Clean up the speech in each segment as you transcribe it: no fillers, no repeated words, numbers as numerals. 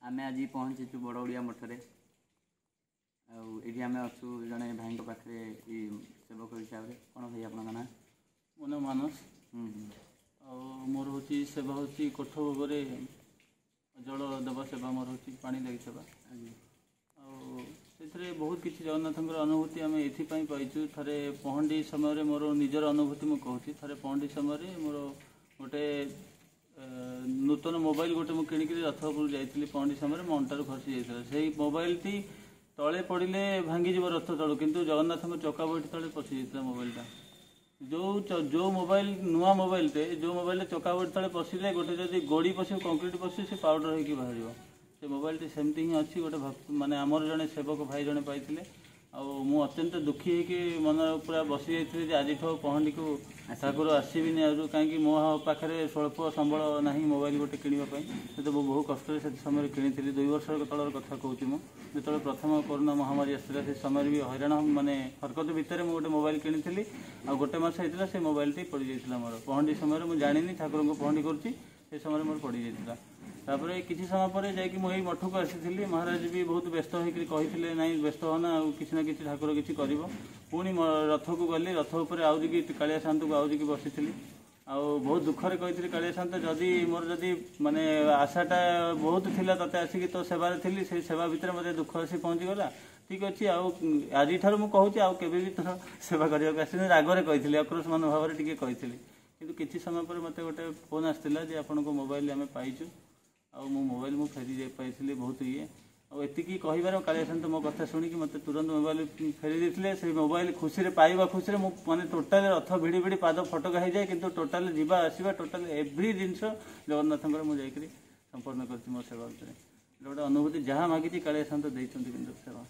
आमे आज पहुँचीचु बड़ ओडिया मठरे आम अच्छु जड़े भाई पाखे सेवक हिसाब से कौन भाई आप ना मो ना मानस मोर हूँ सेवा हूँ कोठ भोग जल देवा सेवा मोर हूँ पानी लगी सेवा से बहुत किसी जगन्नाथ अनुभूति आम ये पाइचु थे पहंडी समय मोर निजर अनुभूति मुझे कहूँ थे पहंडी समय मोर गोटे नूतन मोबाइल गोटे मुझे किणिक रथपुर जाइली पहंडी समय मो अंटार खसी जाता से मोबाइल टी तले पड़े भांगी जीव रथ तलू किंतु जगन्नाथ चका बठी तले पशि जाता मोबाइलटा जो मोबाइल नुआ मोबाइल टे जो मोबाइल चका बठी तले पशिले गोटे जब गोड़ी पश कंक्रीट पशि से पाउडर होगी बाहर से मोबाइल टी सेमती ही अच्छी गोटे माने आमर जड़े सेवक भाई जड़े पाई मु अत्यंत दुखी है कि मन पूरा बसी जाइए आज पहंडी को ठाकुर आसबिनी आज कहीं मो पाखे स्वल्प संबल ना मोबाइल गोटे किणापी तो बहु कष्ट से समय किनी 2 वर्ष तलर कथा कहूँ मुझे जो प्रथम कोरोना महामारी आसला से समय भी हैरान माने हरकत भितर मुझे गोटे मोबाइल किनी आ गोटे मस होता से मोबाइल टी पड़ जाता मोर पहंडी समय मुझे जानी ठाकुर को पहंडी कर समय मोर पड़ जाता तापर किसी समय पर जाकि मठ को आसी महाराज भी बहुत व्यस्त होते ना व्यस्त होना किसी ना किसी ठाकुर किसी कर पुणी रथ को गली रथ उपर आउजी कालिया शांत को आउजी बसी बहुत दुखरे कही कालिया शांत जदि मोर जदि माने आशाटा बहुत थिला तते आसिक तो सेवार थी से सेवा भितर मत दुख आसी पहुँचीगला ठीक अच्छे आज मुझे कहूँ आउ के तोर सेवा करने आस रागरे कही आक्रोश मनोभाव टे कही कि किसी समय पर मत गोटे फोन आसाला जे आपण को मोबाइल आम पाइचु मो मोबाइल मुझे फेरी पाई बहुत ये आती कहार कालिया शांत मो कथा शुणी मत तुरंत मोबाइल फेरी देते से मोबाइल खुशी पाइबा खुशी माने टोटाल रथ भिड़ी भिड़ी पाद फटका हो जाए कि टोटाल जीवा आसवा टोटाल एव्री जिनस जगन्नाथ मुझे संपूर्ण कर मो सेवा भितर गोटे अनुभूति जहाँ मागी कालिया शांत देते सेवा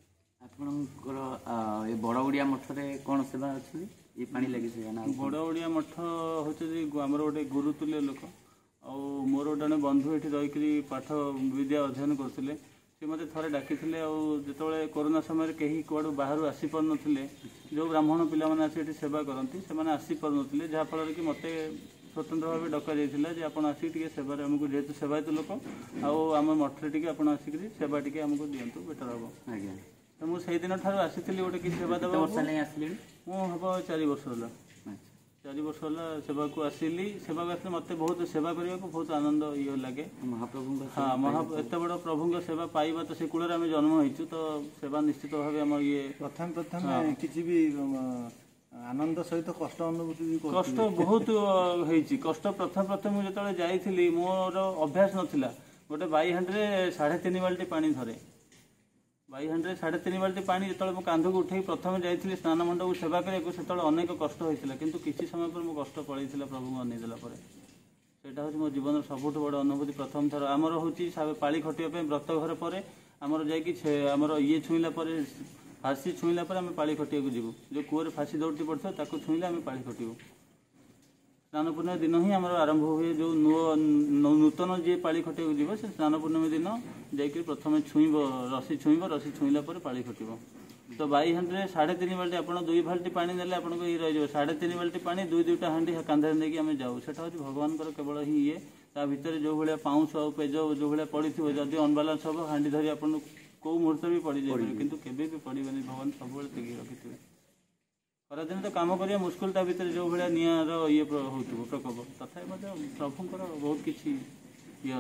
आपणकर बड़ ओडिया मठरे कौन सेवा अच्छी ये पानी लगी बड़ ओडिया मठ हूँ आमर गोटे गुरुतुल्य लोक आ मोर जड़े बंधु ये रहीकि पाठ विद्या अध्ययन करते सी मत थे डाकी जो कोरोना समय कहीं कौड़ बाहर आसी पार ना जो ब्राह्मण पिला आसी सेवा करती से आसी पार ना जहाँफल कि मत स्वतंत्र भाव डक जाइए आप आसिक सेवा आमको जेहेतु सेवायत लोक आम मठे टी आप आसिक सेवा टी आमको दिंतु बेटर हम आज्ञा तो मुझे दिन ठार आसी गोटे कि सेवा देवा मुझे हम 4 वर्ष है 4 वर्ष है सेवा को आसिली सेवा को आसले मत बहुत सेवा करने को बहुत आनंद ये लगे महाप्रभु हाँ एत बड़ प्रभु सेवा पाइबा तो से कूल आम जन्म होइचु तो सेवा निश्चित भाव आम ये प्रथम किसी भी आनंद सहित कष्ट अनुभूति कष्ट बहुत होइची कष्ट प्रथम मुझे जो जाइली मोर अभ्यास नाला गोटे बाई हांडे 3.5 बाल्टी पानी धरे बाई हांडे 3.5 बाल्टी पानी जो मो कांध को उठे प्रथम जाइली स्नान मंडप को सेवा करने से अनेक कष्ट होता किंतु किसी समय पर मो कष्ट पड़ेगा प्रभु को अनेदेला सेटा हूँ मो जीवन सबुठ बड़ अनुभूति प्रथम थर आमर हूँ पाली खटिया व्रत घर पर आमर जामर ये छुईला फाँसी छुईला आम पाली खटिया को जीवु जो कूअर फाँसी दौड़ती पड़ता ताको छुईले आम पाली खटू स्नान पूर्णिमा दिन ही आमर आरंभ हुए जो नूतन जी पाली खटिया को जीव से स्नान पूर्णिमा दिन जाकि प्रथम छुईब रसी छुईला पाली खटिब तो बाई हांडे 3.5 बाल्टी आप 2 बाल्टी पानी नेले आपको ये रही 3.5 बाल्टी पानी 2-2टा हांडी कांधे नहीं आम जाऊ से हूँ भगवान केवल ही ये ता भितर जो भाया पाउंस और पेज जो भाया पड़ी जदि अनबालांस हम हांडी धरी आप कौ मुहूर्त भी पड़ जाए कि केवे भी पड़े भगवान सब तेगी रखिथे खरादिन तो कम करा मुस्किल ता भितर जो भाया निआर ये हो प्रकोप तथा प्रभुंर बहुत किसी ये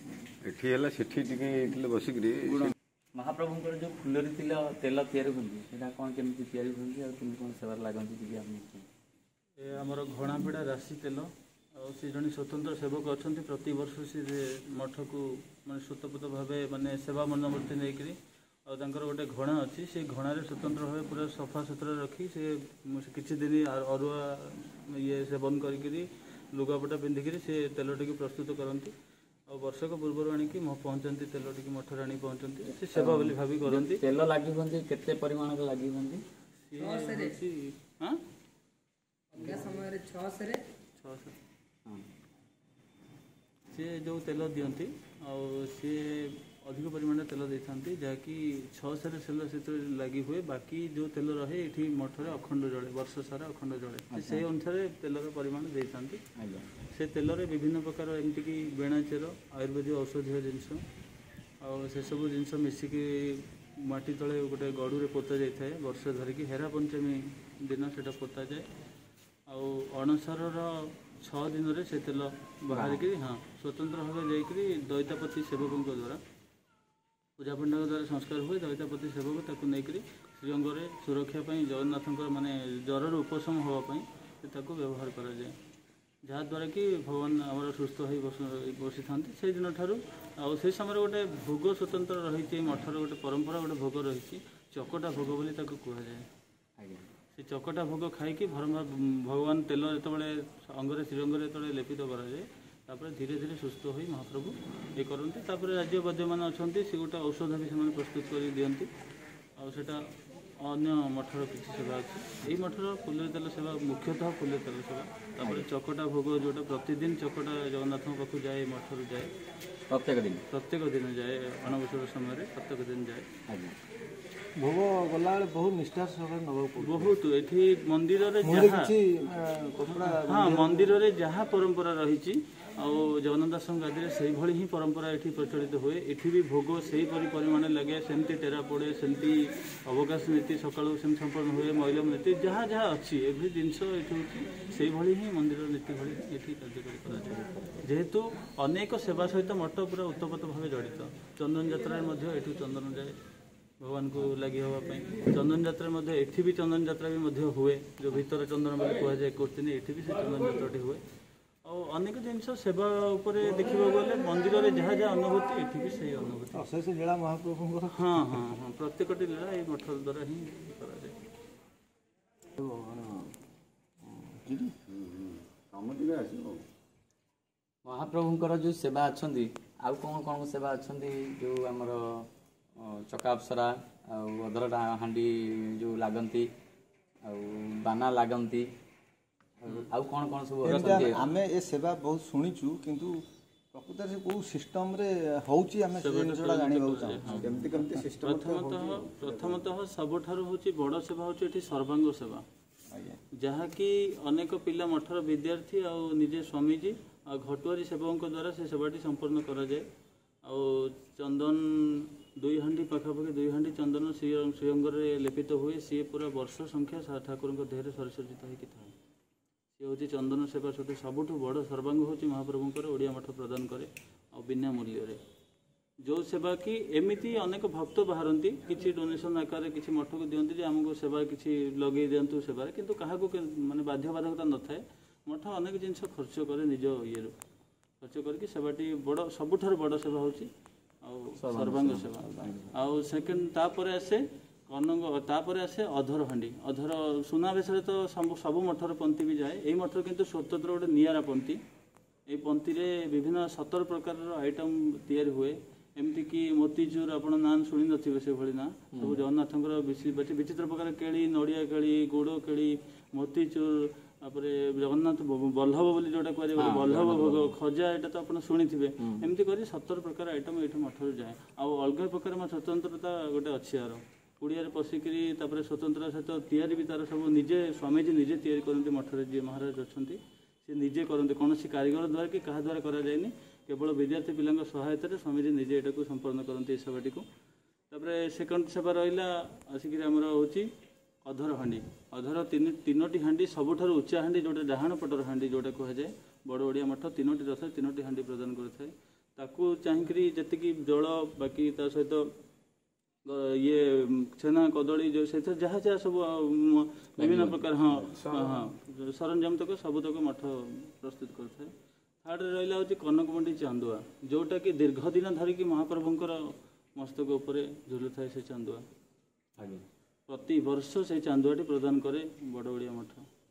अच्छे बसिक महाप्रभुंर जो फुलरी तेल तैयारी होता कौन केमी तैयारी होती कौन सेवार लगती आमर घणापिड़ा राशि तेल से जड़े स्वतंत्र सेवक अच्छा प्रति वर्ष से मठ को मैं स्वतपुत भाव मानने सेवा मनोवृत्ति नहीं गोटे घणा अच्छी से घणार स्वतंत्र भाव पूरा सफा सुतरा रखी से किसी दिन अरुआ ये सेवन करी लुगापटा पिंधिकी से तेल टी प्रस्तुत करती और वर्षक पूर्व आनिक पहुँचती तेल टी मठर आनी पहुँचती से सेवा बोली भावी करती तेल लगी केते परिमाण लगी सी जो तेल दिखती सी अधिक परिमाण तेल देती जहाँकि 600 तेल से लगी हुए बाकी जो तेल रहे ये मठरे अखंड जड़े वर्ष सारा अखंड जड़े से अनुसार तेलर परिमाण देते से तेल विभिन्न प्रकार एमती कि बेणाचेर आयुर्वेदिक औषधीय जिनस से सब जिनस मिसिकी माटी तले गोटे गड़ूरे पोता जाए वर्ष धरिकी हेरा पंचमी दिन से पोता जाए अणसर 6 दिन से तेल बाहर की हाँ स्वतंत्र भाव जाकि दैतापति सेवकों द्वारा पूजा पंडा द्वारा संस्कार हुए दैतापति सेवक ताकू नहीं श्रीअंगे सुरक्षा जगन्नाथ माने ज्वर उपशम होगापाई ताकू व्यवहार करा जाए जहाँद्वारा कि भगवान आम सुस्थ हो बसी था से दिन ठार से समय गोटे भोग स्वतंत्र रही मठर गोटे परंपरा गोटे भोग रही चकटा भोग बोली कहुए से चकटा भोग खाई भगवान तेल जो अंगरे श्रीअंगे जो लेपित कराए तापर धीरे धीरे सुस्थ हो महाप्रभु ये करते राज्य वैद्य मैंने अच्छा सी गोटे औषध भी से प्रस्तुत कर दिखती आटा अन्य मठर किसी सेवा अच्छी यही मठर फुलेर तेल सेवा मुख्यतः फुलेर तेल सेवा तापर चकटा भोग जोटा प्रतिदिन चकटा जगन्नाथ पाखु जाए मठर जाए प्रत्येक दिन जाए अणबसर समय प्रत्येक दिन जाए भोग गला बहुत निष्ठार सह बहुत ये मंदिर हाँ मंदिर में जहाँ परंपरा रही जगन्नाथ दास गादी से ही परंपरा ये प्रचलित हुए ये भी भोग से परिमाण लगे सेमती टेरा पड़े सेमती अवकाश नीति सकालू से संपन्न हुए मैलम नीति जहाँ जहाँ अच्छी एभ्री जिनस ये ही मंदिर नीति भाई ये कार्यकारी कराए जेहेतु अनेक सेवा सहित मठ पूरा उत्तपत भाव जड़ित चंदन यात्रा ये चंदन जाए भगवान को लगी हाँपाई चंदन यात्रा ये भी चंदन यात्रा भी हुए जो भीतर चंदन बोली कहुए 21 दिन ये भी से चंदन यात्राटी हुए और अनेक जिनस सेवा उपर देखा गले मंदिर में जहाँ जहाँ अनुभूति ये भी से अनुभूति अशेष लीला महाप्रभु हाँ हाँ हाँ प्रत्येक लीला ये मठ द्वारा ही महाप्रभुंकर जो सेवा अच्छा आउ कौन कौन सेवा अच्छा जो आमर चका अप्सरा अदर हांडी जो लागंती बाना लागंती आउ कौन कौन सब आमे ए सेवा बहुत शुणीचु किंतु प्रकृत से को सिस्टम रे होउची आमे से जिनसडा जानि बहु चाहू केमती केमती सिस्टम प्रथमतः सबठारु होची बड़ सेवा होची एठी सर्वांग सेवा जहाँ कि अनेक पिला मठर विद्यार्थी आ निजे स्वामीजी आ घटुआरी सेवकों द्वारा से सेवाटी संपन्न करा जाए आ चंदन 2 हांडी पाखापाखि 2 हांडी चंदन श्रीअंगे लेपित हुए सी पूरा वर्ष संख्या ठाकुर देहरे सरिसज्जित होती था सी हूँ चंदन सेवा सब सबुठ बड़ सर्वांग हूँ महाप्रभुंर ओडिया मठ प्रदान करे आ बिना मूल्य जो सेवा कि एमती अनेक भक्त बाहरती किसी डोनेशन आकार किसी मठ को दिखती आमको सेवा किसी लगे दिंतु सेवार किंतु क्या माने बाध्यबाधकता न थाए मठ अनेक जिन खर्च करे निज ये खर्च करके सेवाटी बड़ सबुठार बड़ सेवा हूँ सर्वांग सेवा आउ सेकेंड तापर आसे तापर आसे अधर हांडी अधर सुनावेश तो सब मठर पंथी भी जाए यही मठर किंतु स्वतंत्र गोटे निआरा पंथी ये पंथी रे विभिन्न 17 प्रकार आइटम तैयारी हुए एमती कि मोतीचूर आप नाम शुणी नथिबे से भली ना सब जगन्नाथंकर विचित्र प्रकार केली नड़िया केली गुड़ केली मोतीचूर तापरे जगन्नाथ बल्लभ बोली जोटा कह बल्लभ भोग खजा यहाँ तो आप शुणी थे एमती कर 17 प्रकार आइटम ये मठ जाए आउ अलग प्रकार स्वतंत्रता गोटे अच्छी यार कुड़िया पशिकी स्वतंत्रता सहित तैयारी भी तार सब निजे स्वामीजी निजे तैयारी करते मठर जी महाराज अच्छा सी निजे करते कौन कारीगर द्वारा कि क्या द्वारा करा जाए केवल विद्यार्थी पिला सहायतार स्वामीजी निजे यहाँ संपन्न करते सेवाटी को सेकेंड सेवा रहा आसिक आमर हूँ अधर हांडी अधर 3टी हांडी सबुठार उच्चा हांडी जोटा डाहाण पटर हांडी जोटा कहुए बड़ ओडिया मठ 3टी रथ 3टी हांडी प्रदान करता ताकू चाहिए जी जल बाकी सहित ये छेना कदली जो से जहाँ जहाँ सब विभिन्न प्रकार हाँ हाँ सरंजाम तक सब तक मठ प्रस्तुत करता है थर्ड रहा हूँ कनकमंडी चांदुआ जोटा कि दीर्घ दिन धरिकी महाप्रभुंर मस्तक उपर झुलू थाए से चांदुआ प्रति वर्ष से चांदुआटी प्रदान करे बड़ ओडिया मठ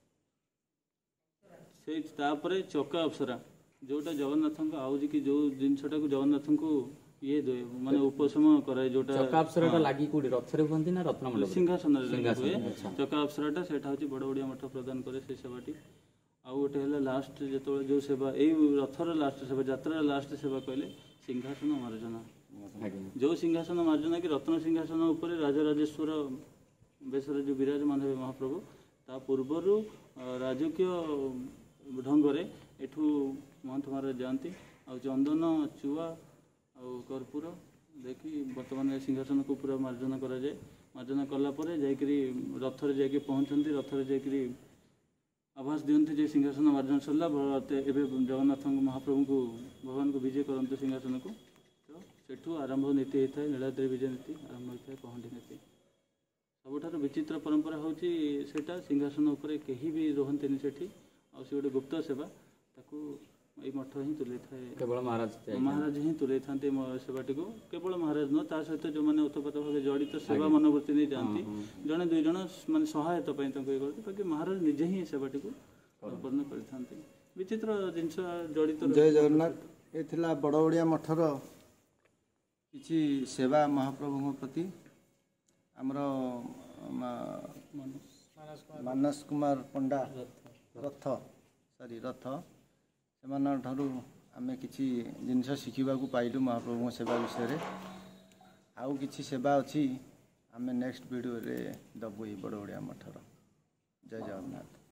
से तापरे चका अप्सरा जोटा जगन्नाथ आउजी कि जो जिनसटा को जगन्नाथ को ये माने उपशम कराए जोटा चका अप्सराटा लागि कोडी रथरे होंती ना रत्नमंडल सिंहासन हुए चका अप्सराटा सेटा होची बड़ ओडिया मठ प्रदान करे से सेवाटी आउ गोटे है लास्ट जो जो सेवा यही रथर लास्ट सेवा यात्रा लास्ट सेवा कहले सिंहासन मार्जना जो सिंहासन मार्जना कि रत्न सिंहासन उपर राजराजेश्वर बेसर जो विराजमान हे महाप्रभु ता पूर्वर राजकीय ढंगरे एठू महंत महाराज जाती आ चंदन चुआ आ कर्पूर देखि बर्तमान सिंहासन को पूरा मार्जना कराए मार्जना कलापर जाकि रथरे जाकि पहुँचती रथरे जाकि आभास दिखती जे सिंहासन मार्जन सरला एवं जगन्नाथ महाप्रभु को भगवान को विजय करते सिंहासन को तो सेठू आरंभ नीति होता है नीलाद्री विजय नीति आरंभ होता है पहंडी नीति सबुठ विचित्र परंपरा हूँ सिंहासन उपर कहीं भी रुहति से गोटे गुप्त सेवा ताकू ये मठ ही तुले था केवल महाराज ही तुले था सेवाटी को केवल महाराज नुह ता सहित जो मैंने ओतप्रोत भाव जड़ित सेवा मनोवृत्ति नहीं जाती जड़े दुई जन मानते सहायता करते बाकी महाराज निजे ही सेवाटी को संपन्न करते विचित्र जिनस जड़ित जय जगन्नाथ ये बड़ ओडिया मठर किसी सेवा महाप्रभु प्रति आमर मानस कुमार पंडा रथ से आम किसी जिनस शिखा पाइलु महाप्रभु सेवा विषय आउ किसी सेवा अच्छी आम नेक्स्ट वीडियो रे दबु बड़ ओडिया मठर जय जगन्नाथ।